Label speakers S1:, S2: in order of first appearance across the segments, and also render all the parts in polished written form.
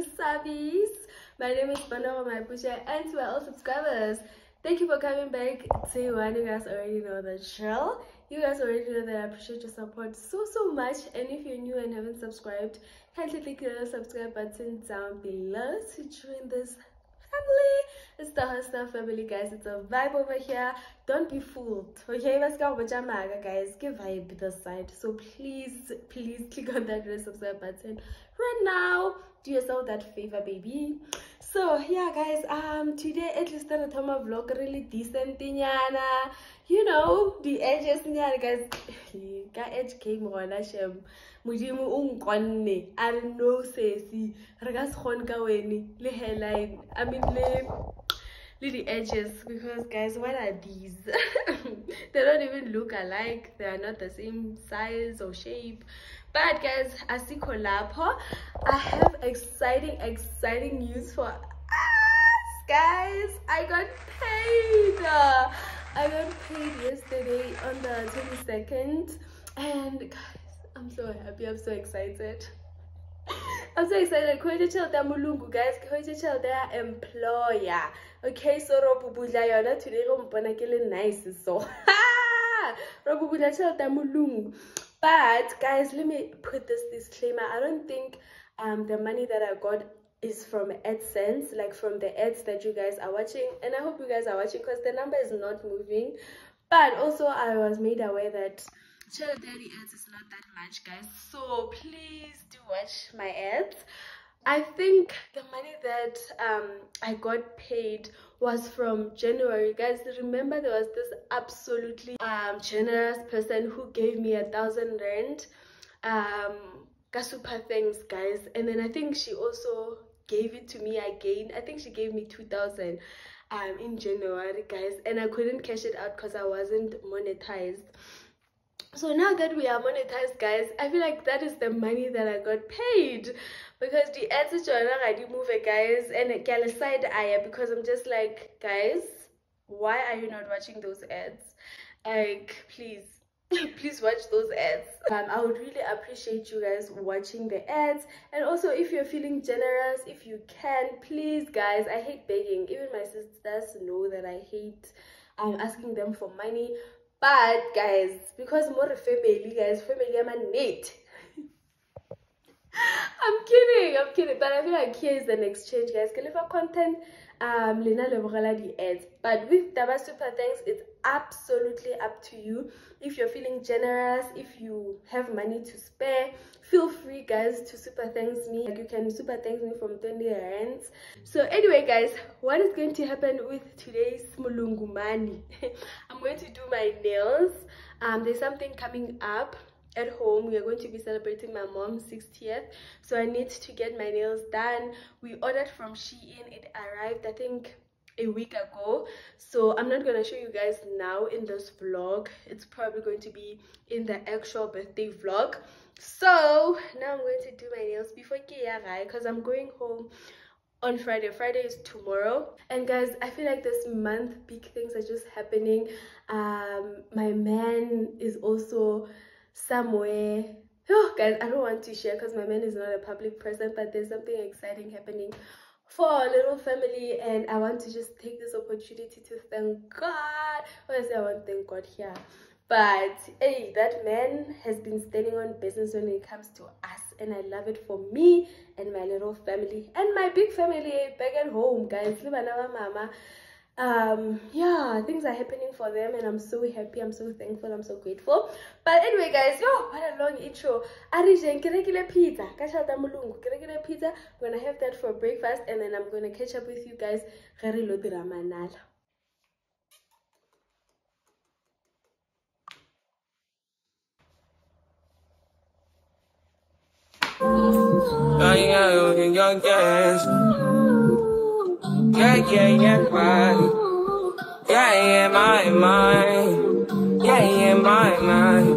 S1: Sabis. My name is Banara Maipusha, and to all subscribers, thank you for coming back. Day one, you guys already know the drill. You guys already know that I appreciate your support so much. And if you're new and haven't subscribed, kindly click the subscribe button down below to join this family. It's the Hustler family, guys. It's a vibe over here. Don't be fooled. Okay, let's go with Jamaga, guys. Give vibe this side. So please click on that red subscribe button right now. Do yourself that favor, baby. So yeah, guys, today at least the Tama vlog really decent nyana. You know, the edges nyana, guys. Got edge came on Hashem. Mujimu unqonne. I don't know sesi. Regas khon ka weni le hairline. I mean the edges, because guys, what are these? They don't even look alike. They are not the same size or shape. But guys, as you collabo, I have exciting news for us, guys. I got paid. I got paid yesterday on the 22nd, and guys, I'm so happy. I'm so excited. I'm so excited. Mulungu, guys. Their employer. Okay, so Robubuja yona today rompona kele nice so. Robubuja Mulungu. But guys, let me put this disclaimer. I don't think the money that I got is from AdSense, like from the ads that you guys are watching, and I hope you guys are watching because the number is not moving. But also I was made aware that Channel Daddy ads is not that much, guys, so please do watch my ads. I think the money that I got paid was from January, guys. Remember, there was this absolutely generous person who gave me 1,000 rand super thanks, guys. And then I think she also gave it to me again. I think she gave me 2,000 in January, guys, and I couldn't cash it out because I wasn't monetized. So now that we are monetized, guys, I feel like that is the money that I got paid, because the ads is already moving, guys, and get aside because I'm just like, guys, why are you not watching those ads? Like, please watch those ads. I would really appreciate you guys watching the ads. And also, if you're feeling generous, if you can, please, guys, I hate begging. Even my sisters know that I hate asking them for money. But guys, because more family, guys, family I'm a need. I'm kidding, but I feel like here is an exchange, guys. Kalifa content, Lena Levorala the ads. But with Daba Super Thanks, it's absolutely up to you. If you're feeling generous, if you have money to spare, feel free, guys, to super thanks me. Like, you can super thanks me from 20 rands. So anyway, guys, what is going to happen with today's Mulungu money? I'm going to do my nails. There's something coming up at home. We are going to be celebrating my mom's 60th, so I need to get my nails done. We ordered from Shein. It arrived, I think, a week ago, so I'm not gonna show you guys now in this vlog. It's probably going to be in the actual birthday vlog. So now I'm going to do my nails before Kiyara, because I'm going home on Friday. Friday is tomorrow. And guys, I feel like this month big things are just happening. My man is also somewhere. Oh guys, I don't want to share because my man is not a public person, but there's something exciting happening for our little family, and I want to just take this opportunity to thank God. Obviously I want to thank God here, but hey, that man has been standing on business when it comes to us, and I love it for me and my little family and my big family back at home, guys. Mama, yeah, things are happening for them, and I'm so happy, I'm so thankful, I'm so grateful. But anyway, guys, what a long intro. Pizza. Pizza. I'm gonna have that for breakfast, and then I'm gonna catch up with you guys.
S2: Yeah, my mind. Yeah, my mind.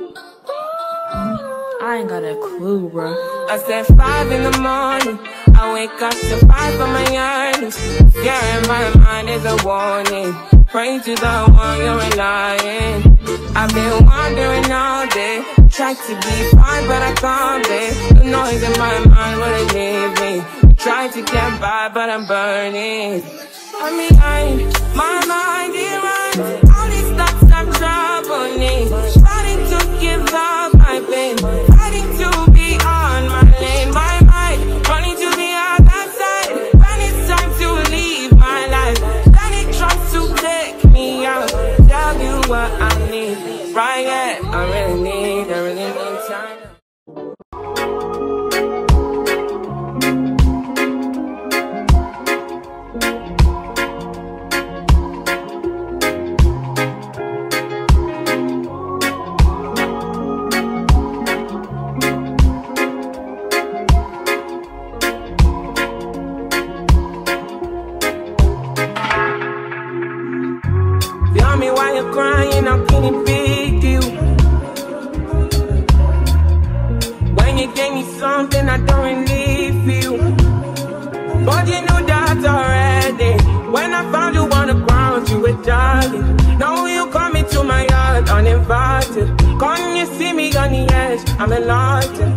S2: I ain't got a clue, bro. I said 5 in the morning. I wake up to 5 for my earnings. Yeah, my mind is a warning. Pray to the one you're relying. I've been wandering all day. Try to be fine, but I can't be. The noise in my mind wouldn't leave me. trying to get by, but I'm burning. I'm behind, my mind is run. All these thoughts I'm troubling. Starting to give up my pain. Fighting to be on my lane. My mind running to the other side. When it's time to leave my life, then it tries to take me out. Tell you what I need, right? Yeah, I really need time. Tell me why you're crying, how can it be to you? When you gave me something I don't really feel, but you knew that already. When I found you on the ground, you were dying. Now you come into my yard uninvited. Can't you see me on the edge? I'm enlightened.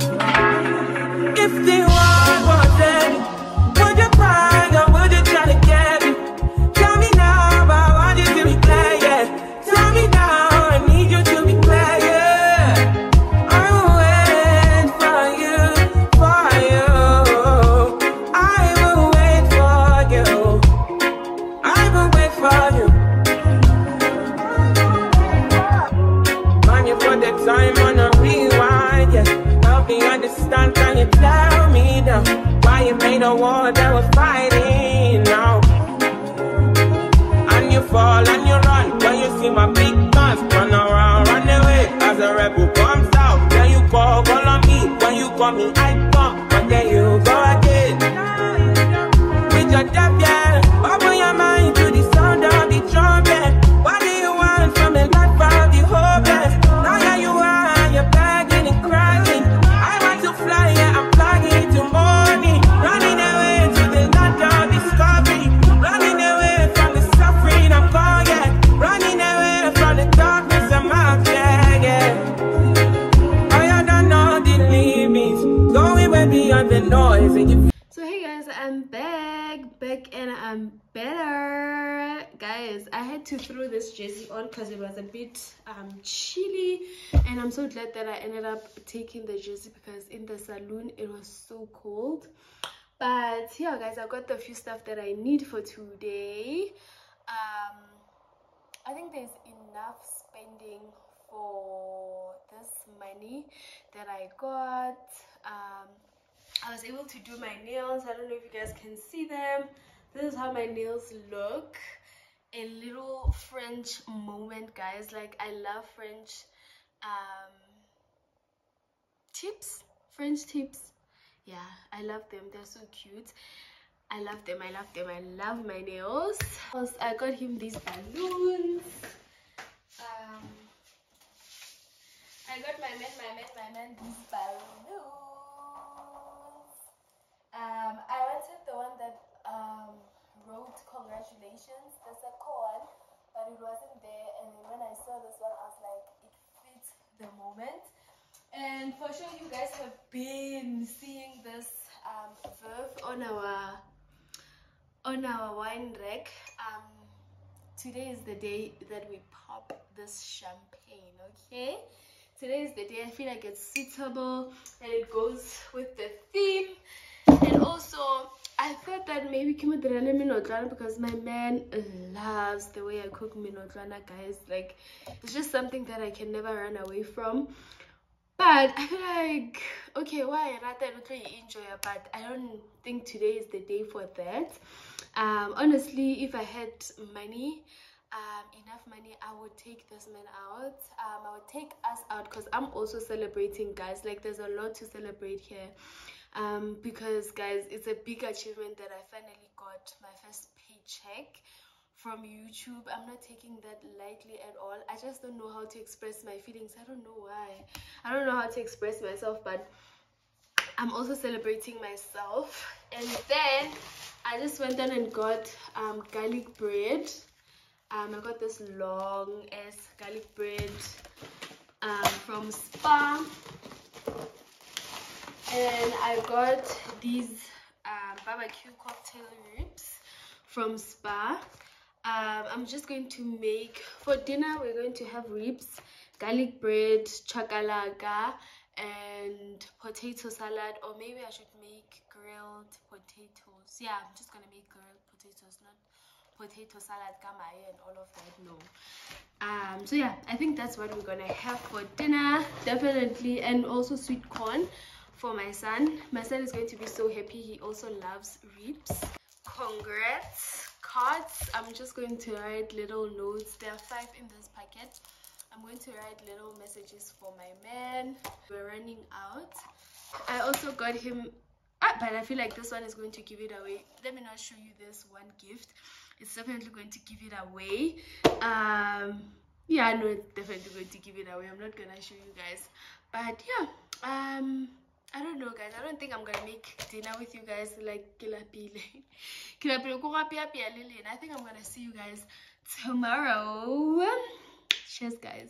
S2: If the world was ending, would you cry or would you try to get me? Tell me now, I want you to be clear, yeah. Tell me now, I need you to be clear, yeah. I will wait for you, for you. I will wait for you. I will wait for you. Man, you put the time on a rewind, yeah. Help me understand, can you tell me now why you made a war that we're fighting now? And you fall and you run when you see my big guns. Run around, run away as a rebel comes out. Then you call on me, when you call me I come, but then you go again with your death, yeah. Open your mind to the sound of the trumpet. What do you want from the life of the hopeless? Now that you are, you're begging and crying. I want to fly, yeah, I'm flying to morning. Running away to the land of discovery. Running away from the suffering I'm gone, yeah. Running away from the darkness I'm out, yeah, yeah. I don't know the limits, going way beyond the noise. And you
S1: So hey guys, I'm back and I'm better. Guys, I had to throw this jersey on because it was a bit chilly, and I'm so glad that I ended up taking the jersey because in the saloon it was so cold. But yeah guys, I got the few stuff that I need for today. I think there's enough spending for this money that I got. I was able to do my nails. I don't know if you guys can see them. This is how my nails look. A little French moment, guys. Like, I love French tips. French tips. Yeah, I love them. They're so cute. I love them. I love my nails. Plus, I got him these balloons. I got my man these balloons. I wanted the one that wrote congratulations, the second one, but it wasn't there. And then when I saw this one, I was like, it fits the moment. And for sure, you guys have been seeing this verve on our wine rack. Today is the day that we pop this champagne. Okay, today is the day. I feel like it's suitable and it goes with the theme. And also, I thought that maybe Kimodrana minotlana, because my man loves the way I cook minotlana, guys. Like, it's just something that I can never run away from. But I feel like, okay, why not enjoy it, but I don't think today is the day for that. Honestly, if I had money, enough money, I would take this man out. I would take us out because I'm also celebrating, guys. Like, there's a lot to celebrate here. Because guys, it's a big achievement that I finally got my first paycheck from YouTube. I'm not taking that lightly at all. I just don't know how to express my feelings. I don't know why. I don't know how to express myself, but I'm also celebrating myself. And then I just went down and got garlic bread. I got this long ass garlic bread from Spar. And I got these barbecue cocktail ribs from Spa. I'm just going to make, for dinner we're going to have ribs, garlic bread, chakalaka, and potato salad, or maybe I should make grilled potatoes. Yeah, I'm just gonna make grilled potatoes, not potato salad, kamae, and all of that. No. So yeah, I think that's what we're gonna have for dinner, definitely. And also sweet corn for my son. My son is going to be so happy. He also loves ribs. Congrats cards. I'm just going to write little notes. There are 5 in this packet. I'm going to write little messages for my man. We're running out. I also got him, but I feel like this one is going to give it away. Let me not show you this one gift. It's definitely going to give it away. Yeah, I know it's definitely going to give it away. I'm not gonna show you guys, but yeah, I don't know, guys. I don't think I'm gonna make dinner with you guys like kilapile. I think I'm gonna see you guys tomorrow. Cheers, guys.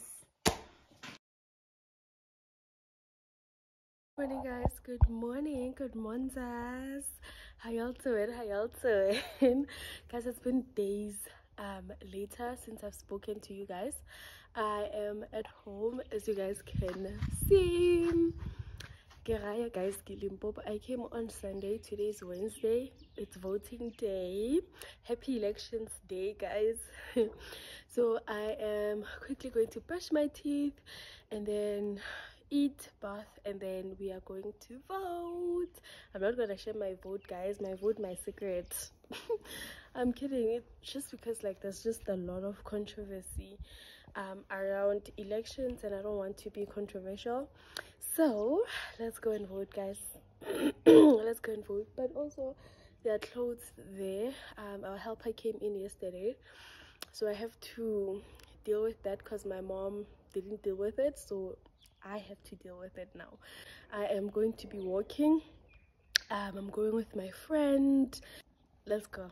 S1: Morning, guys. Good morning. Good morning. How y'all doing? Guys, it's been days later since I've spoken to you guys. I am at home, as you guys can see. Guys, I came on Sunday. Today is Wednesday. It's voting day. Happy elections day, guys. So I am quickly going to brush my teeth and then eat, bath, and then we are going to vote. I'm not gonna share my vote, guys. My vote, my secret. I'm kidding. It's just because like there's just a lot of controversy around elections, and I don't want to be controversial. So let's go and vote, guys. Let's go and vote. But also there are clothes there. Our helper came in yesterday, so I have to deal with that because my mom didn't deal with it, so I have to deal with it now. I am going to be walking. I'm going with my friend. Let's go.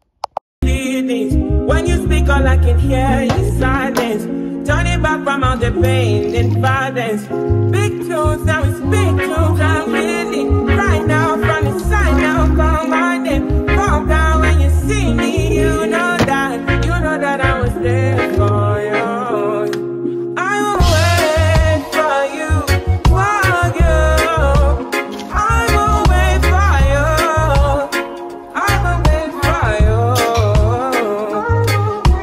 S2: When you speak, all I can hear is silence. Turning back from all the pain and violence. Big tunes, now it's big tunes. I'm really right now from the side now. Call my name, calm down when you see me. You know that I was there for you. I will wait for you, for you. I will wait for you. I will wait for you.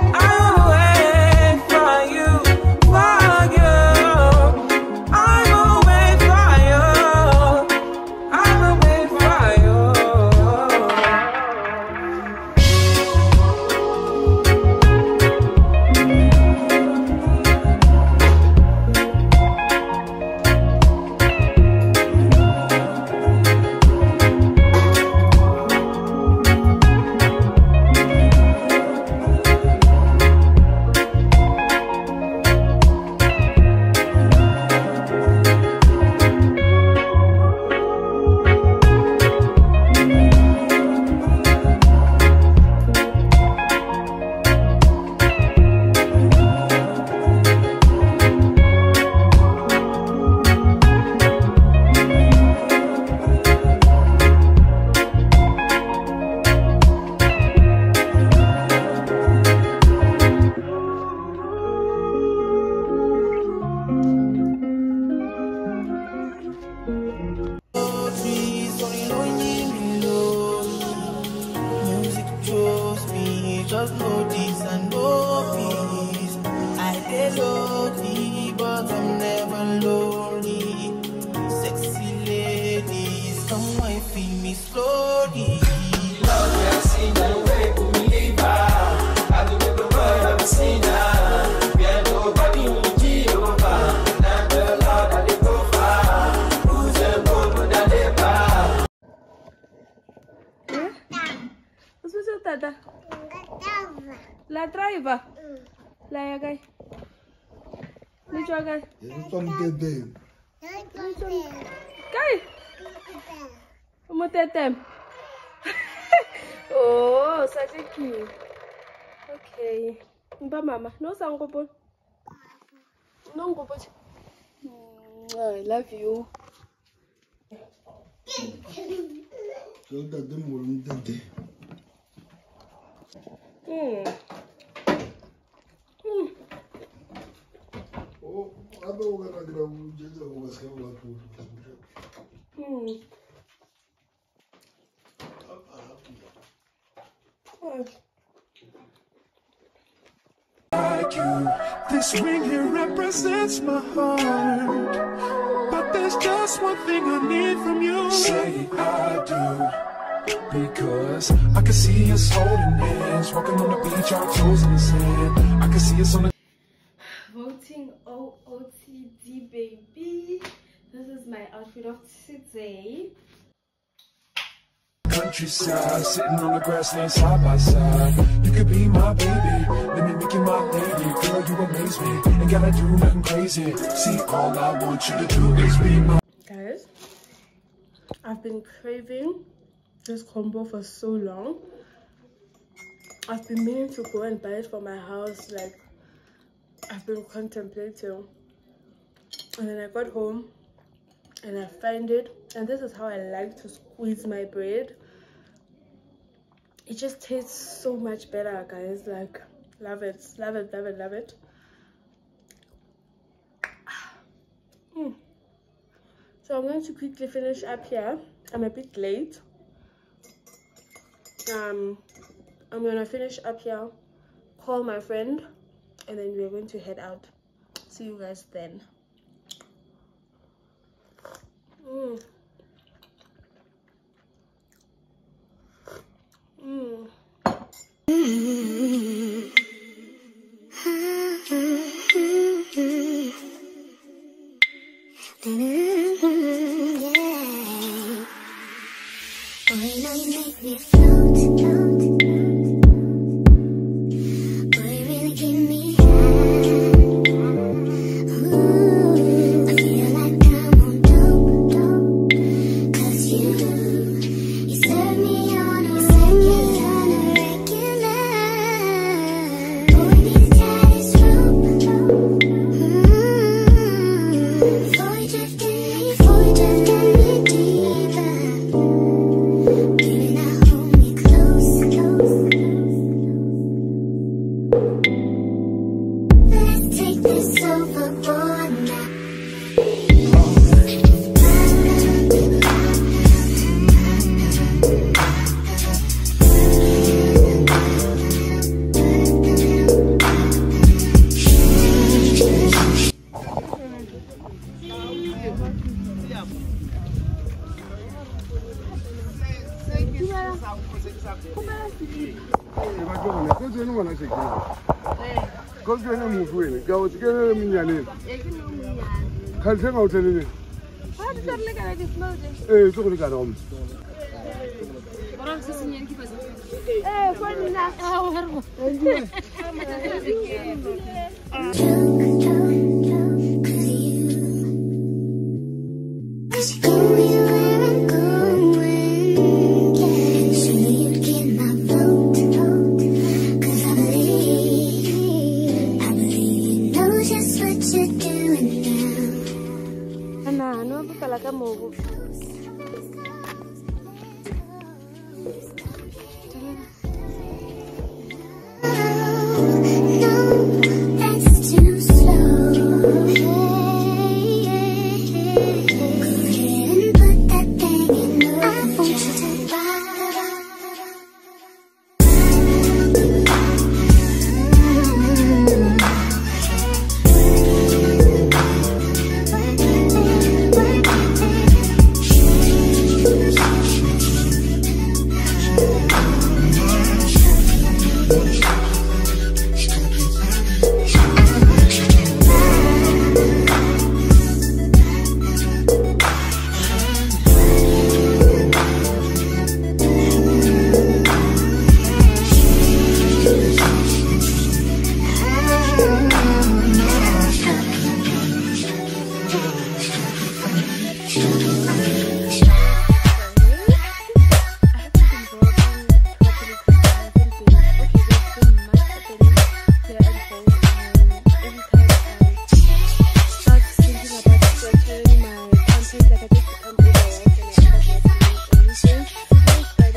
S3: Just know this and know peace. I get lonely, but I'm never lonely. Sexy ladies, come and feel me slowly. Love me, I see no way to me. I do the world I've seen. We are nobody who cheat over. And the Lord I live go far. Who's the one that they bar?
S1: What's with Tata? La driver. La ya guy. Ni chwa guy. Guy. Umutetem. Oh, such a cute. Okay. Mba mama. No sangopo. No ngopo. I love you.
S4: Like you, this ring here represents my heart. But there's just one thing I need from you. Say I do, because I can see us holding hands, walking on the beach, our toes in the sand. I can see us on the
S1: voting OOTD baby. This is my outfit of today.
S4: countryside, sitting on the grassland side by side. You could be my baby, let me make you my lady. Girl, you amaze me, ain't gotta do nothing crazy. See, all I want you to do is be my.
S1: Guys, I've been craving this combo for so long. I've been meaning to go and buy it for my house. Like, I've been contemplating, and then I got home and I find it, and this is how I like to squeeze my bread. It just tastes so much better, guys. Like, love it, love it, love it, love it. So I'm going to quickly finish up here. I'm a bit late. I'm gonna finish up here, call my friend, and then we're going to head out. See you guys then.
S5: No, that's too slow.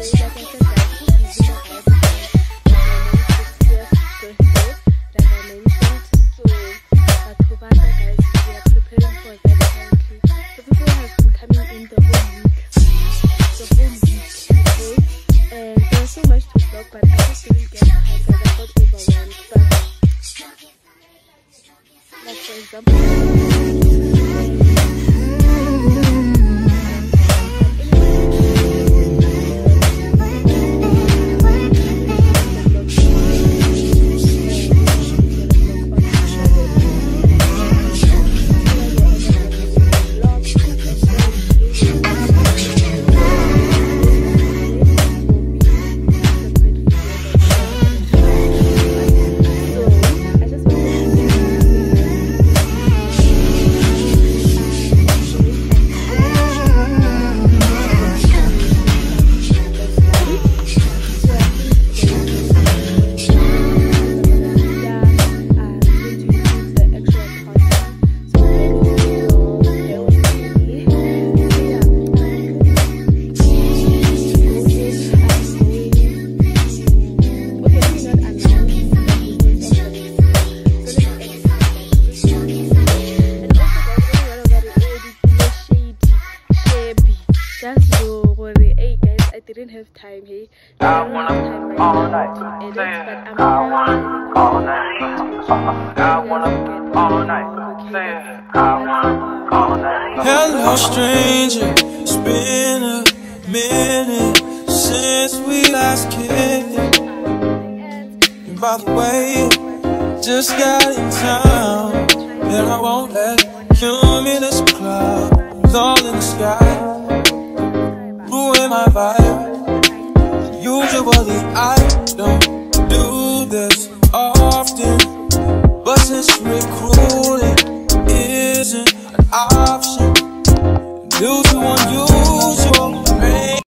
S1: Time, hey.
S2: I wanna all night. I wanna all night. I wanna all night. Say it. I wanna all night.
S3: Hello, stranger. It's been a minute since we last kicked. And by the way, just got in town, and I won't let cumulus clouds all in the sky ruin my vibe. Usually I don't do this often, but since recruiting isn't an option, do you want